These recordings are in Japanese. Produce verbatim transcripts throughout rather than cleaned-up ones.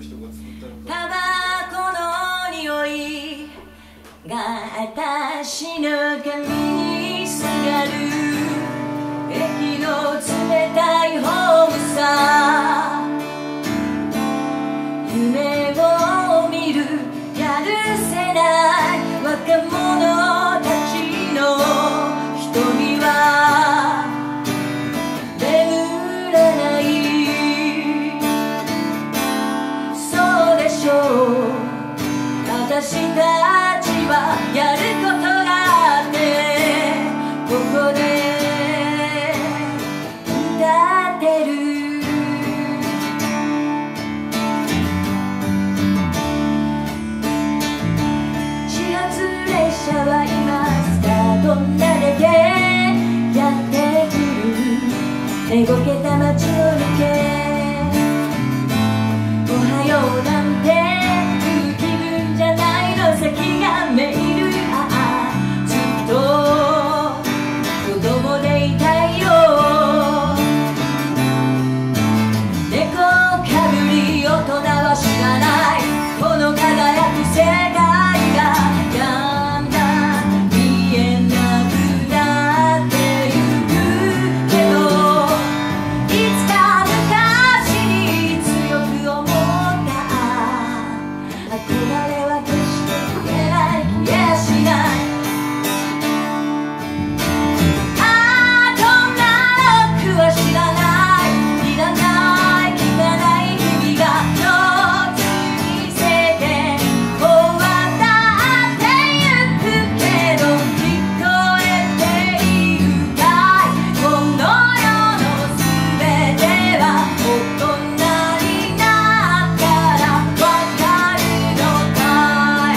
人が作ったのか。 タバコの匂いが私の髪にすがる。駅の冷たいホームさ、夢を見るやるせない若者たちの瞳は眠らない。そうでしょう、私たちはやることがあってここで歌ってる。始発列車は今スタート投げてやってくる。寝ぼけた街を抜けおはようなんていう気分じゃないの。先が見える。ああずっと子供でいたいよ。猫かぶり大人は知らない。この輝く世界がだんだん見えなくなってゆくけど、いつか昔に強く思った憧れは決して消えない、消えやしない。ああこんなロックは知らない。いらない汚い日々が上手に世間を渡ってゆくけど、聞こえているかい。この世のすべては大人になったらわかるのかい。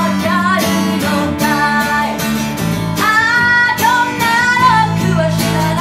知ら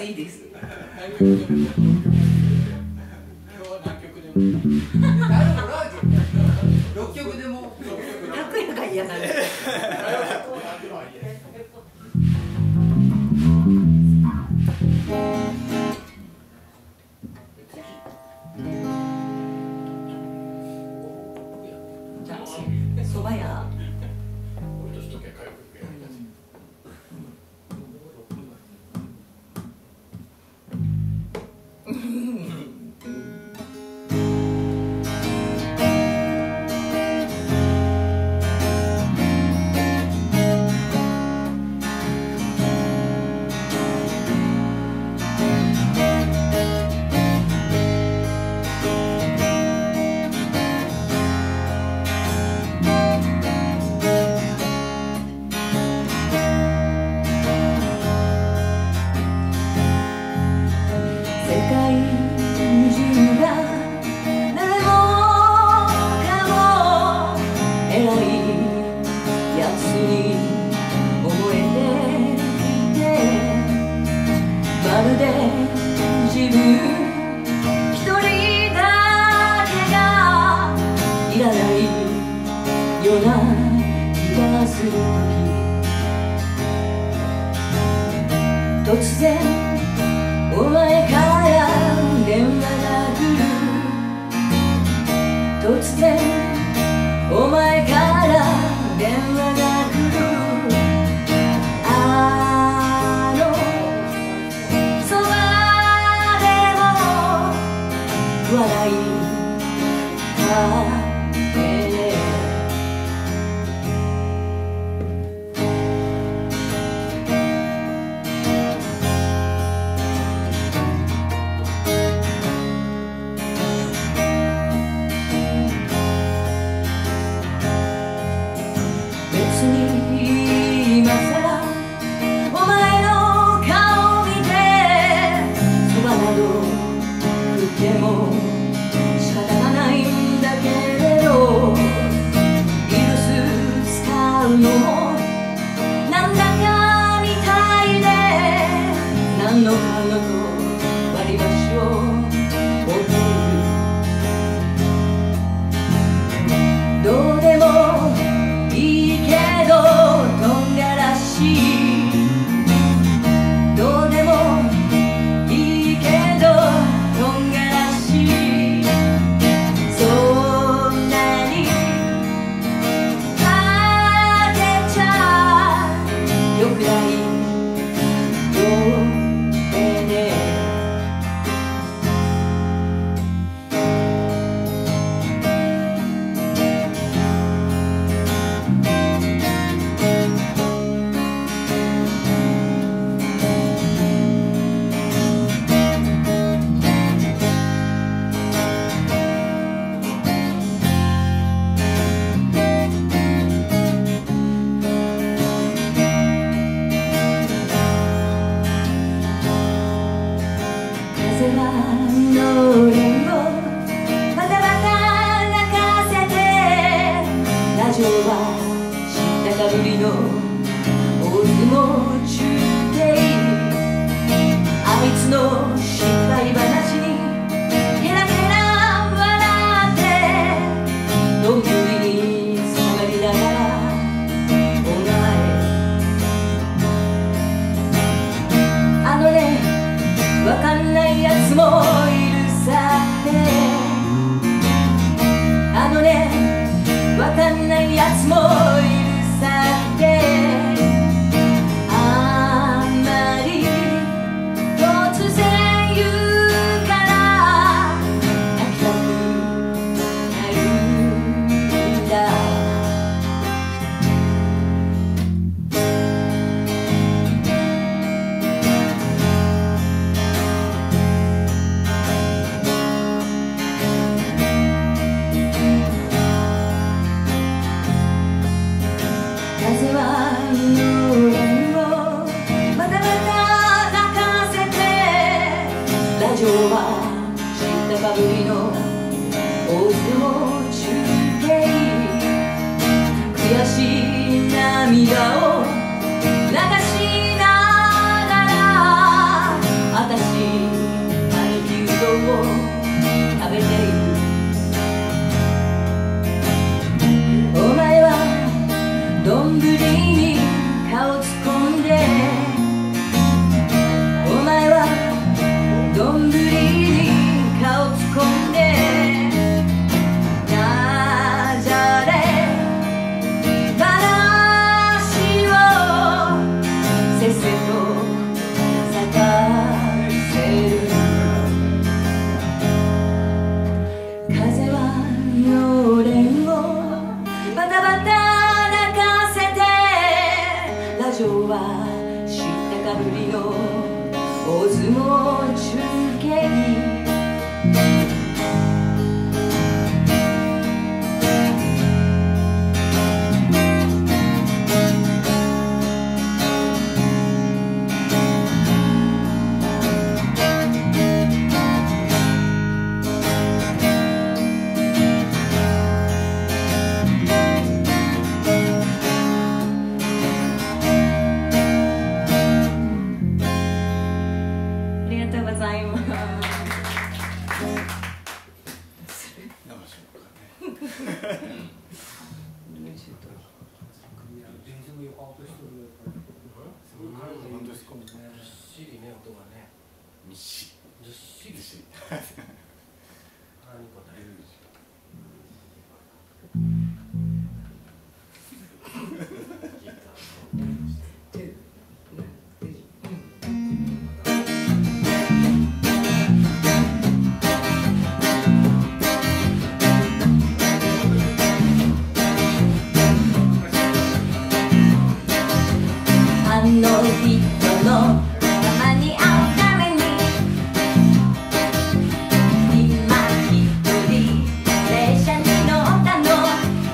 いいです。 今日は何曲でも。六曲でも。 楽屋が嫌なんです。じゃあ、そば屋。突然お前から電話が来る。突然お前から電話が来る。あのそばでも笑いか涙を流しながらとうございます。 本当ですか。ずっしりね、音がね。ずっしり。ずっしり。何か大丈夫ですよ。 あの人のたまに会うために今一人列車に乗ったの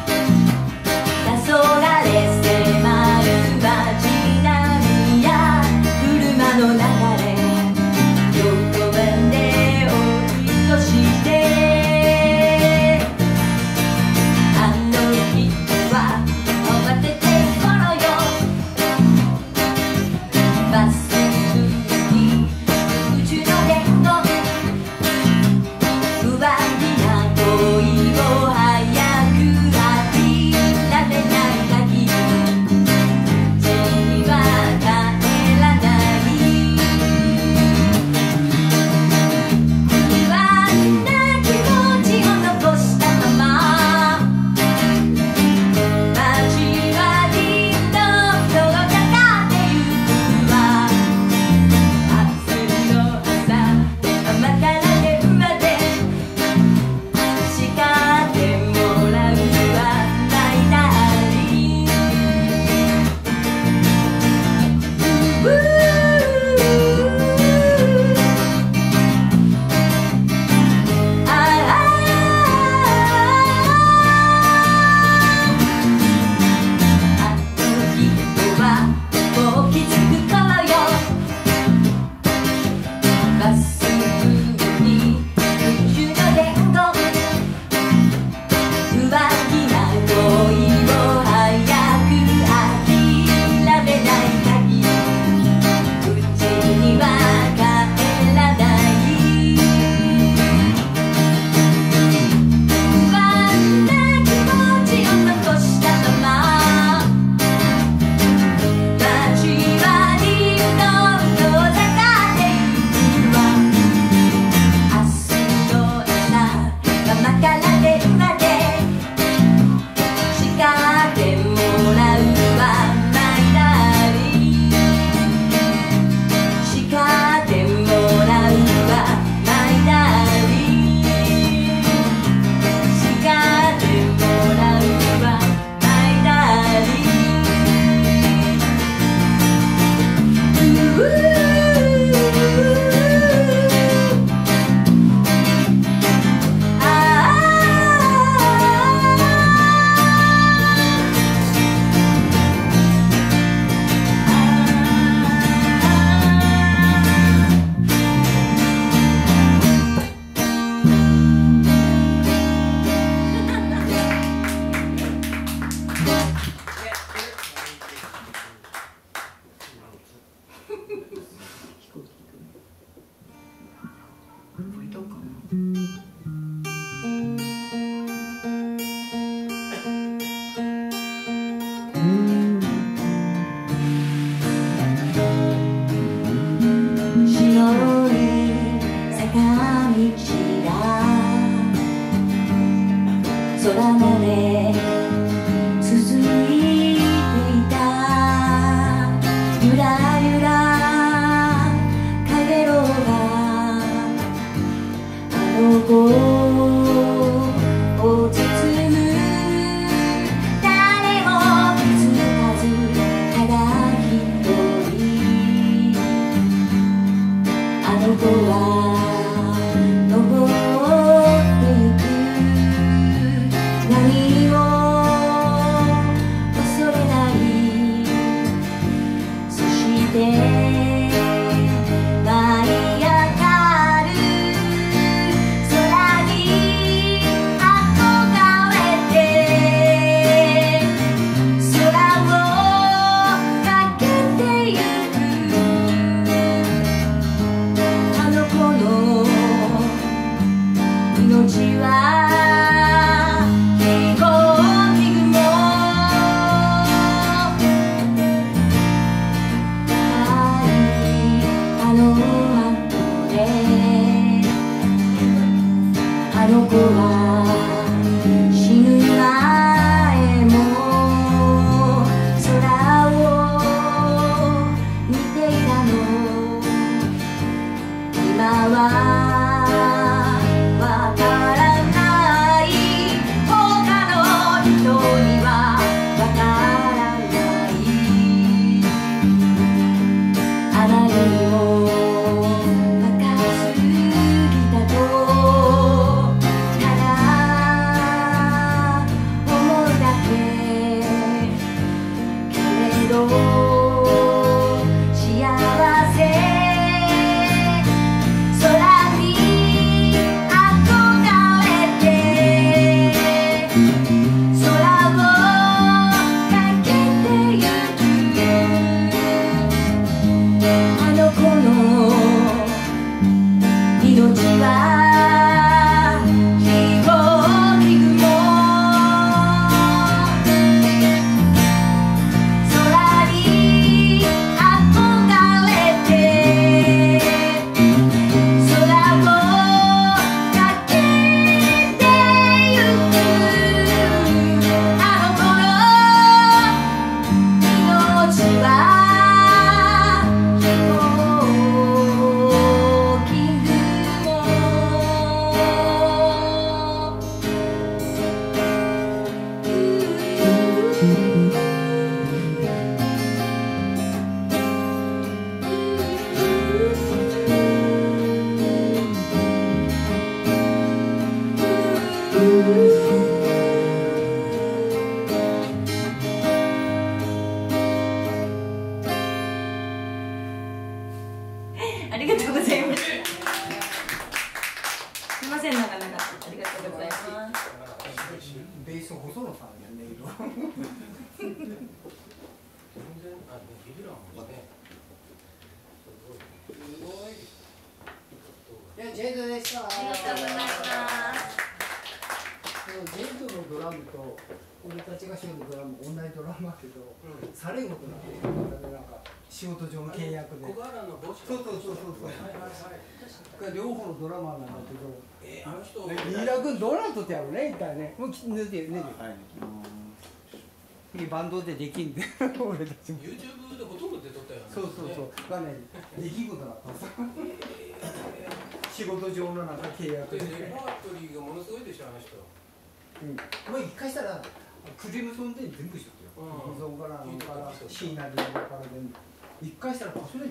あの子は死ぬ前も空を見ていたの。今はわからない、他の人にはわからない。あまりにも若すぎたとただ思うだけ。けれど幸せありがとうございます。すみません、なかなかありがとうございます。 ベース細野さんやね、色。 全然あビビらんもんね。すごい。 いや、ジェイドでした。 ありがとうございます。 ジェイドのドラムと俺たちがしようドラム同じドラムだけど、されんことなんで、なんか仕事上の契約で。 小柄のボス。 そうそうそうそうそう。両方のドラマーなんだけど。 えあの人。 飯田君どうなっとってやろうね、一回ね。もう寝てる寝てる。バンドでできんで、俺たちも。 YouTube でほとんど出とったよね。 そうそうそう。がね、出来事だったさ。仕事上のなんか契約で。 レパートリーがものすごいでしょ、あの人。 うん。もう一回したら、クリームソンで全部しとってよ。無造から、なんから、シーナリーから全部。一回したら、それ